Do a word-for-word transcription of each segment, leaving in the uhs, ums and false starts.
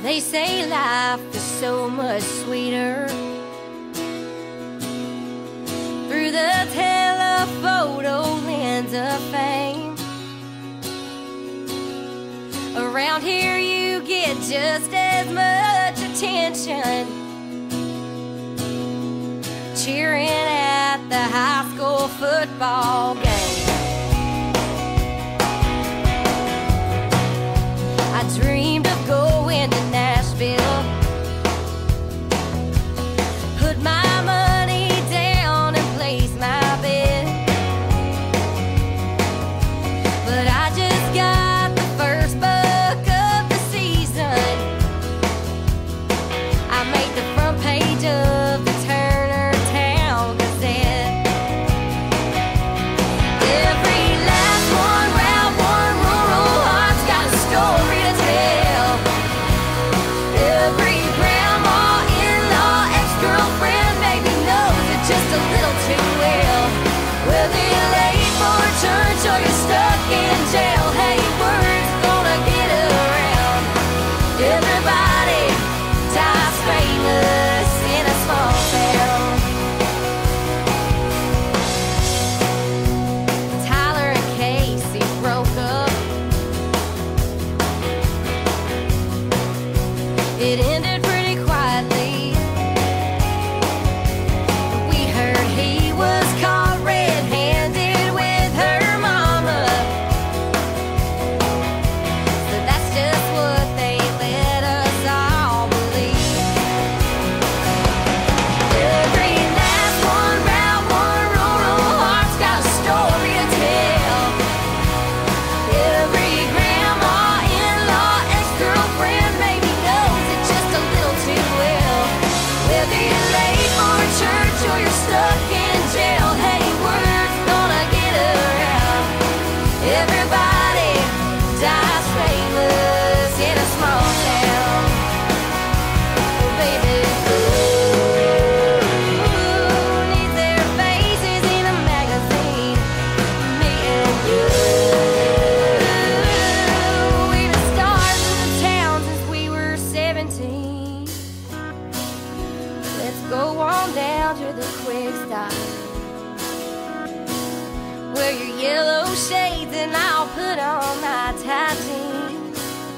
They say life is so much sweeter through the telephoto lens of fame. Around here you get just as much attention cheering at the high school football game. I dreamed of going to Nashville, put my money down and place my bet, but I just got the first buck of the season. I made the front page of the Turner Town Gazette. Every last one, round one, rural heart's got a story to tell. Every grandma, in-law, ex-girlfriend maybe knows it just a little too well. Whether you're late for church or you're stuck in jail, hey, word's gonna get around. Everybody dies famous in a small town. Tyler and Casey broke up. It ended pretty quietly. We heard he was caught red-handed with her mama. So that's just what they let us all believe. Every last one, round one, rural heart's got a story to tell. Every grandma, in-law, ex-girlfriend maybe knows it just a little too well. Whether you're late for church or you're stuck in jail, hey, word's gonna get around. Everybody dies famous in a small town. Oh, baby, who needs their faces in a magazine? Me and you. We're the stars of the town since we were seventeen. Let's go on down to the quick stop. Wear your yellow shades and I'll put on my tight jeans.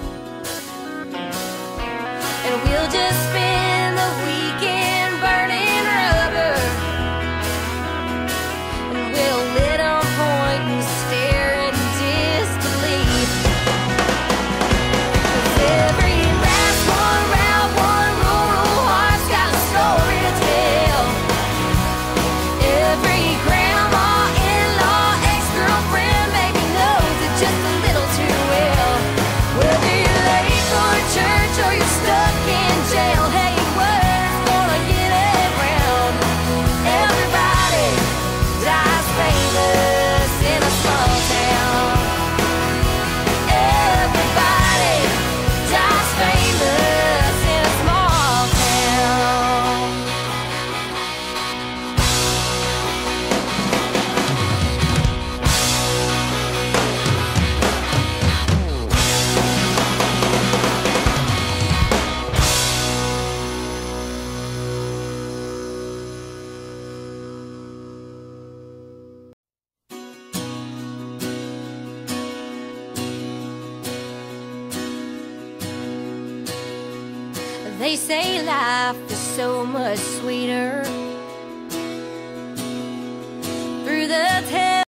And we'll just spend the weekend burning rubber. And we'll let 'em point and stare in disbelief. 'Cause every last one, round one, rural heart's got a story to tell. Every grandma, in-law, ex-girlfriend maybe knows it just a little too well. Whether you're late for church or you're stuck in jail, hey, word's gonna get around. Everybody dies famous in a small town. Everybody dies famous in a small town. They say life is so much sweeter